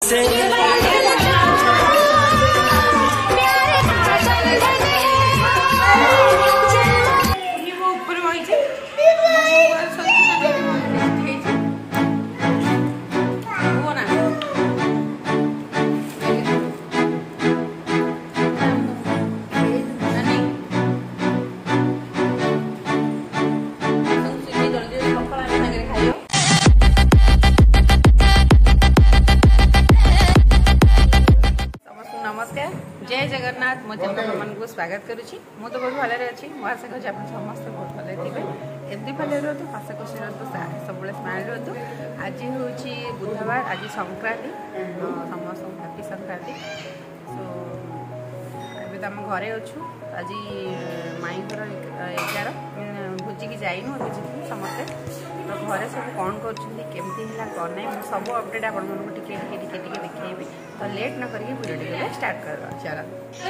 जय जगन्नाथ मो मन को स्वागत करुच्ची मु तो बहुत भले अच्छी मो आशा कर समस्त बहुत भले थे एमती भले रुहतु हस खुशी रुहतु सब स्माइल रुहतु आज हूँ बुधवार आज संक्रांति समस्त हैप्पी संक्रांति सो अभी तो आम घरे अच्छु आज माई घर 11 भोजी की जाइनु अभी जी समस्ते तो घरे सब कौन करमती है कौन ना सब अपडेट आपके देखी तो लेट न करके वीडियो स्टार्ट कर चलो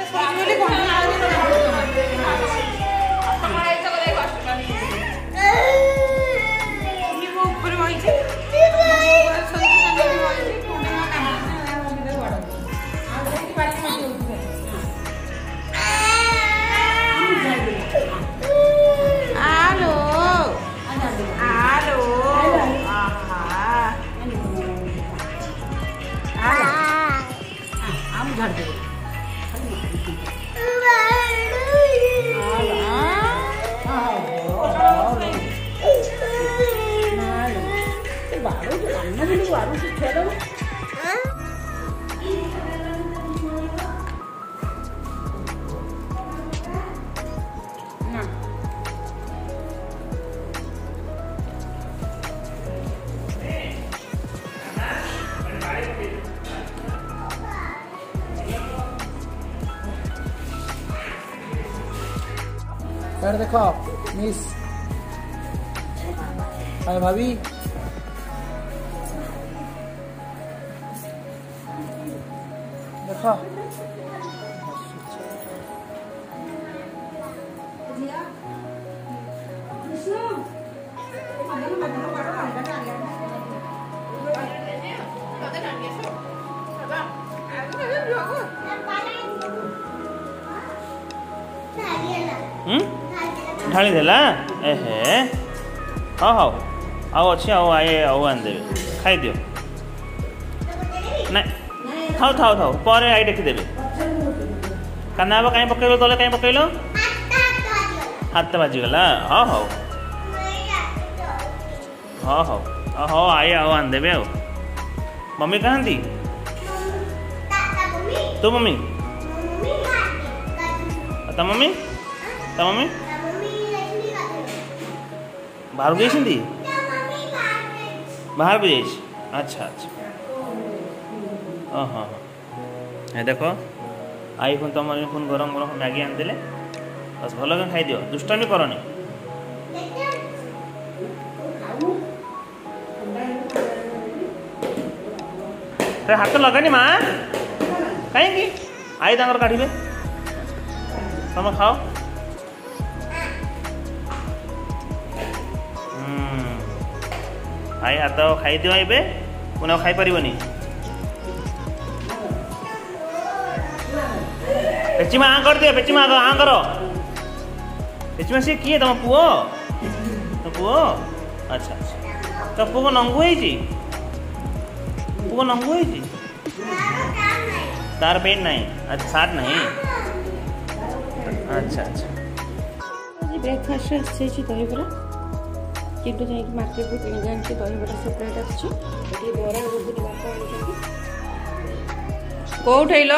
यार देखो मिस हाय भाभी देखो ढाली देला एहे हाँ हाँ आओ अच्छे आओ आए आओ आनदेवे खाई दियो ना थाओ थाओ थाओ पर आई देखीदेवे काना कहीं पकड़ तले कहीं पकड़ हाथ बाजीगला हाँ हाँ हाँ हाँ हाँ आए आओ आनदेवे आओ मम्मी कहाँ थी तू मम्मी तो मम्मी बाहर गई बाहर भी जाइए अच्छा अच्छा हाँ हाँ हाँ देख आई पुन तुम पुन गरम गरम मैगी आनदे बस भल खाई दियो दुष्टामी करनी हाथ लगानी माँ कहीं आई तक काढ़े तुम खाओ आई हाथ खाई दियो ए पुनः खाई पारनी पेची माँ कर दियो पेची माँ कर पेची माँ सी किए तुम पुओ तो पुओ अच्छा अच्छा तो पुओ को नंगू है पुओ नंगू है तार पेट नहीं अच्छा साथ नहीं अच्छा अच्छा ब्रेकफास्ट दहीबरा किंतु जाइए मार्केट को किणी जानी दहीबरा सेपरेट आसुच्छी बरा गुगुनी बापा कौ उठेल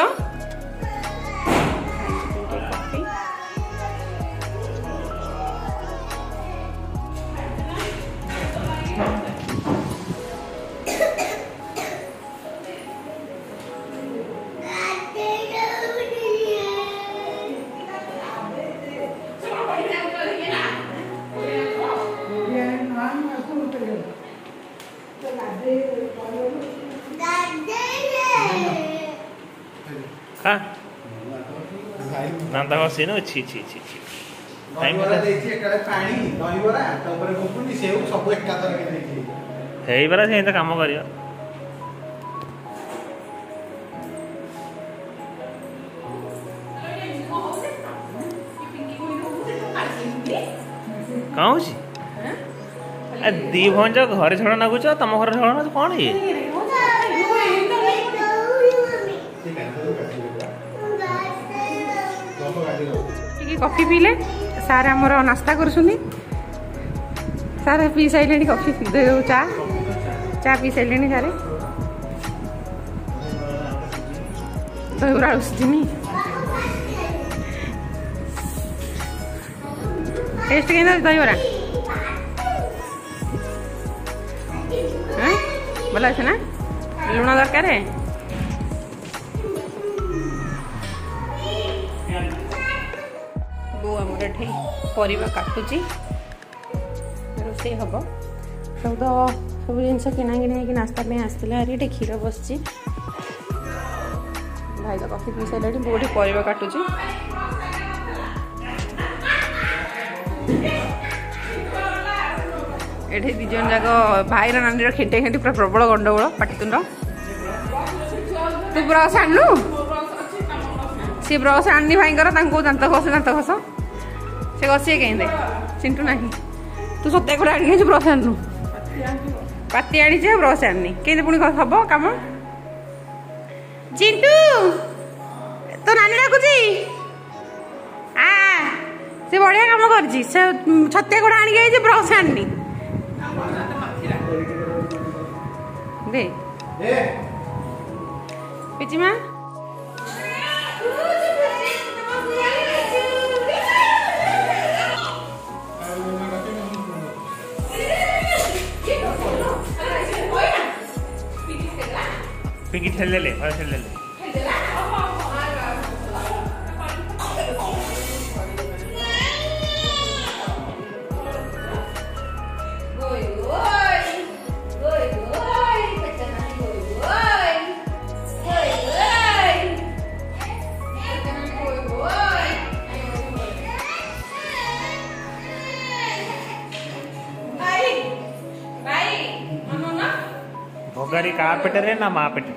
हाँ ना तक सीन छी छी छी छी टाइम पानी दहीबरा तपर गुगुनी सेउ सब एका तरह के देखि हेई बरा से काम करियो कौन होची दी भंज घर झड़ नागुच तुम घर झड़ ना कौन ये कॉफी पीले सारे आमर नास्ता कर सारे पी सारे कॉफी दे चा चा पी सारे सारे दहीबरा आसुनी टेस्ट के दहीबरा भल अच्छे ना लुण दरकार बो आम परिवा काटुची रोषे हम सब तो सब जिन किना कि नास्ता आसला ये क्षीर बस भाई तो कॉफी पी सारे बोटे परिवा काटुची एठी दी जन जाक भाई नानी खेटे खेटी पूरा प्रबल गंडगोल पाटितुंड तू ब्रश आणलु सी ब्रश आनी भाई दात घस से घसी कहीं चिंटू ना तू सत्या कड़े आनी ब्रश आणलु पाती आनी ब्रश आनी कहीं पुणी हम कम चिंटू तो नानी डाकुची आ से बढ़िया कम कर छत्या कड़े आनी ब्रश आनी दे पिचिमा पिंकी ठेले ले ठेले ले भोगारी का पेटरे ना माँ पेटरे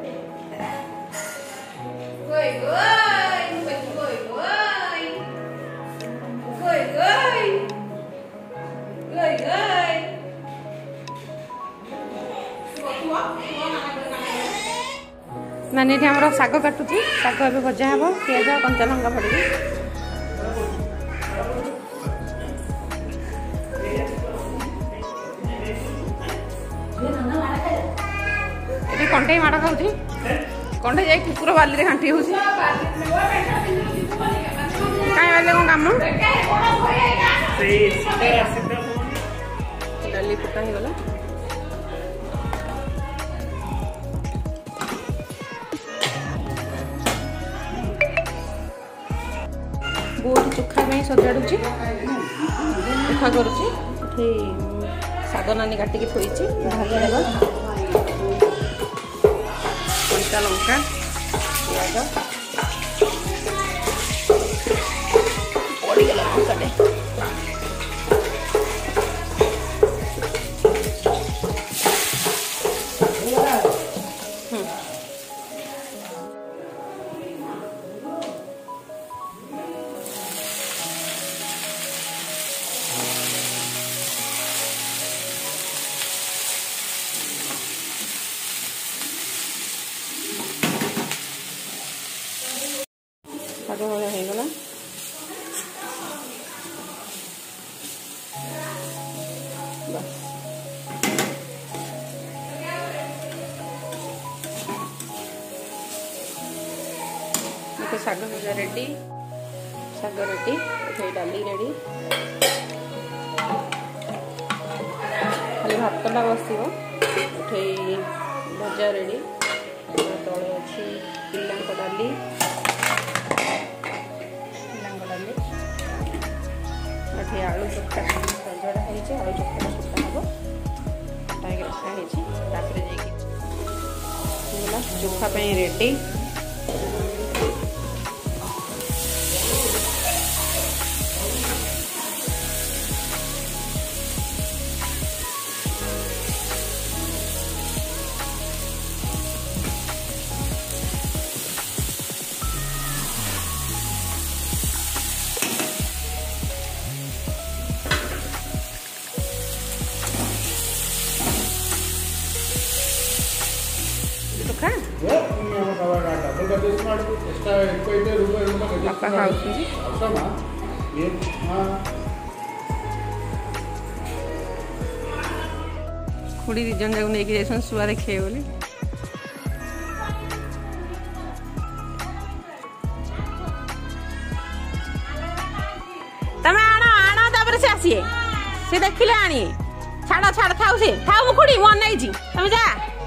नानी आम शाग काटुची शाग ए भजा हे पिज कंचा लंका पड़ी ये कंटे माड़ खाऊ कंटे जा कुकुर बाली घाटी हो कौन कम डाली फुटा हो गला बहुत चोखा सजाड़ुची चोखा करुची शाग नानी काटिकी थोड़ी भाजी देवा कंचा लंका पिज पड़गला लंकाटे शाग भजा हो गला बस शाग भजा रेडी शाग रेडी डाली रेडी खाली भातटा बसो भजा रेडी तले अच्छी पिला डाली आलू चोखा सजड़ा है आलू चोखा सुखा हम टाइम रखा चोखा रेडी खा ये हम खावा डाटा बोल दे स्मार्ट एक्स्ट्रा कोई रूम बापा खाउछी असमा ये हां खुड़ी दी जन जाऊ नै कि जैसन सुआ देखे बोली तमे आना आना तापर से आसीए से देखिले आनी छाड़ छाड़ थाउ से थाउ मुखुड़ी मन नै जी तमे जा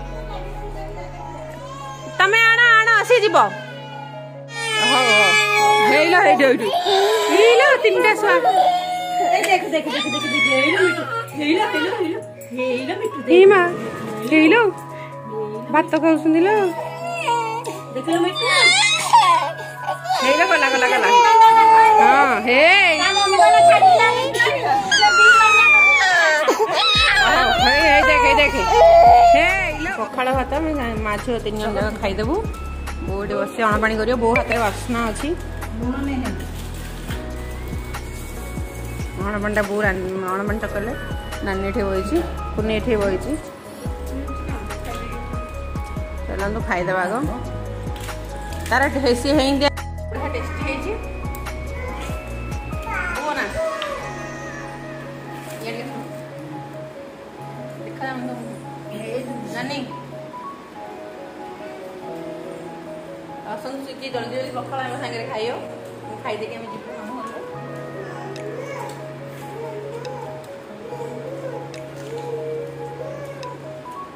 तमे आना आना आसी जीवो हो हेलो हेडो हेलो तीनटा सुआ ए देख देख देख देख देख hello hello hello hello hello मिठू हे मा हेलो भात खाउ सुनिलो देखलो मिठू हेलो गला गला गला हां हे हे देखे देखे हे पखाड़ भात माछ 3 जन जगह खाईदेबू बोटे बस अणपाणी कर बो हाथ बास्ना अच्छी अणपाणीटा बो अणपाणीटा कले नानी एठे बही पुनी एठे बही चलतु खाईदेवा आग तार सी टेस्टी नानी आसନ୍ତୁ जल्दी जल्दी पखाड़ आम सागर खाइयो खाईदे आम जीव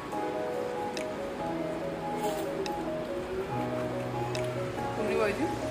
मामू घर